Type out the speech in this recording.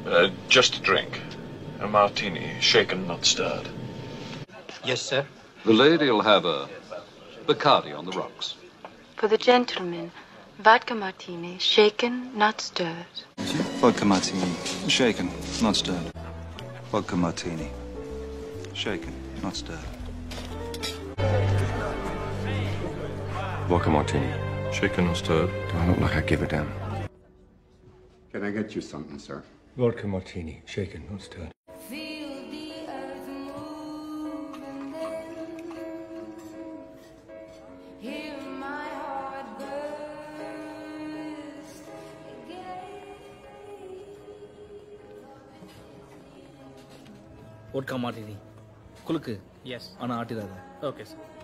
Just a drink. A martini, shaken, not stirred. Yes, sir. The lady'll have a Bacardi on the rocks. For the gentleman, vodka martini, shaken, not stirred. Vodka martini, shaken, not stirred. Vodka martini, shaken, not stirred. Vodka martini, shaken or stirred. Do I look like I give a damn? Can I get you something, sir? Vodka martini, shaken, not stirred. Vodka martini. Kulukku. Yes. Ana atirada. Okay, sir.